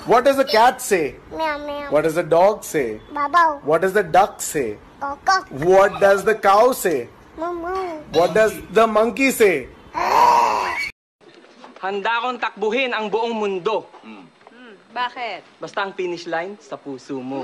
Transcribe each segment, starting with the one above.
What does the cat say? Meow meow. What does the dog say? Babaw. What does the duck say? Kokok. What does the cow say? Mumu. What does the monkey say? Handa akong takbuhin ang buong mundo. Bakit? Basta ang finish line sa puso mo.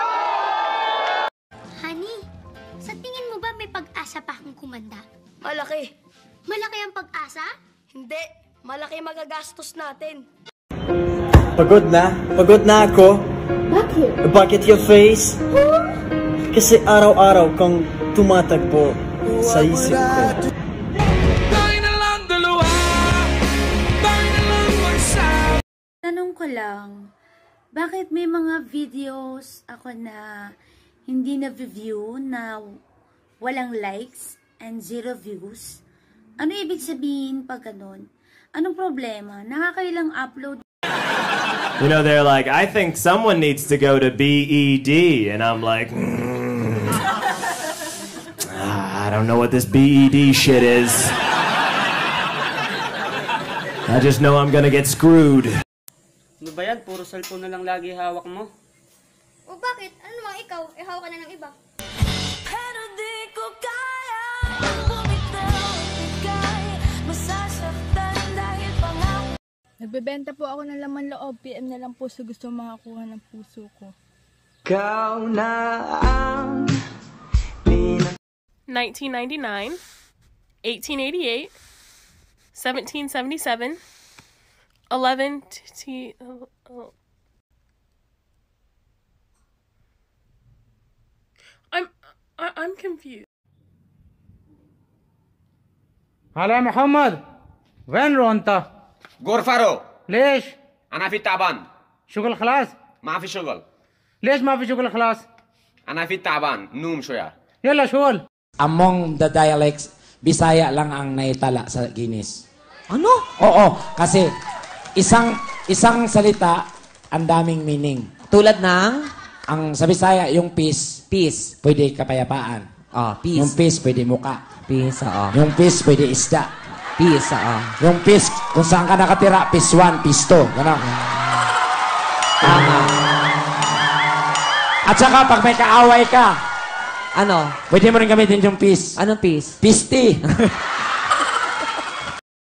Honey, sa tingin mo ba may pag-asa pa akong kumanda? Malaki. Malaki ang pag-asa? Hindi. Malaki magagastos natin. Pagod na ako. Bakit? Bakit your face? Kasi araw-araw kang tumatagpo sa isip ko. Tanong ko lang, bakit may mga videos ako na hindi na-view, na walang likes and 0 views? Ano ibig sabihin pag ganun? Anong problema? Nakakailang upload. You know, they're like, I think someone needs to go to BED. And I'm like, I don't know what this BED shit is. I just know I'm gonna get screwed. Ano ba yan? Puro cellphone na lang lagi hawak mo. O bakit? Ano naman ikaw? Hawak ka na ng iba. Pero di ko kaya bumitaw, bigay, masasaktan dahil pangako. Nagbebenta po ako ng laman loob. PM na lang po sa gusto makakuha ng puso ko. Ikaw na ang 1999, 1888, 1777, 11 I'm confused. هلا محمد وين انت؟ غرفة ليش؟ أنا في تعبان. شغل خلاص؟ ما في شغل. ليش ما في شغل خلاص؟ أنا في تعبان نوم شوية. يلا شغل. Among the dialects, Bisaya lang ang naitala sa Guinness. Ano? Oo, kasi isang salita ang daming meaning. Tulad ng? Ang sa Bisaya, yung peace. Peace. Pwede kapayapaan. Peace. Yung peace, pwede muka. Peace, Yung peace, pwede isda. Peace, Yung peace, kung saan ka nakatira, peace 1, peace 2. Gano'n. At saka, pag may kaaway ka, Ano? pwede mo rin gamitin yung peace. Anong peace? Peace tea.